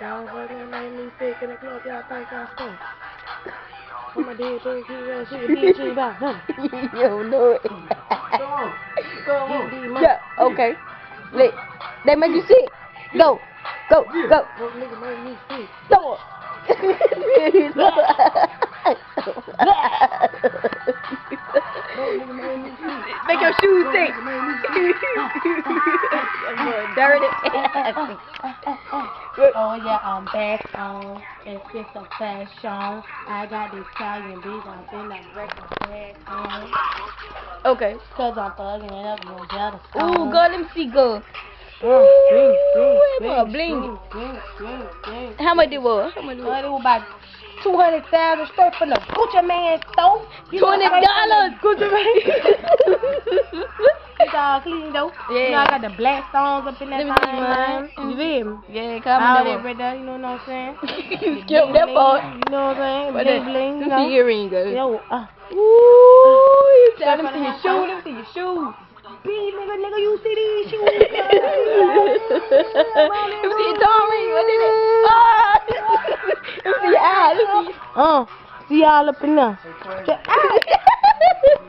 Y'all fucking made me sick in the club. Y'all think I stink. I'm a dead thing. She did shit about nothing. You don't know it. Go on. Yeah, okay. They make you sick. Go. Go. Go. Those niggas made me sick. Throw it. Make your shoes stink. Dirty. Oh yeah, I'm back on. It's just a fashion. I got this Italian bitch. I'm finna break my back on. Okay. Cause I'm fucking it up with jealous. Ooh, girl, let me see, girl. Bling. How much it was? It was about 200,000 straight from the Gucci man store. $20. Gucci man. It's all clean though. Yeah. You know I got the black stones up in that thing, man. You feel me? Yeah, come all on. that right there, you know what I'm saying? You skipped that part. You know what I'm saying? Bling, you know. Let me see your earring, girl. Yo, ooh, let me see your shoes. Let me see your shoes. Big nigga, you see these shoes? Let me see your tongue ring. What did it? Let me see your eyes. See y'all up in there.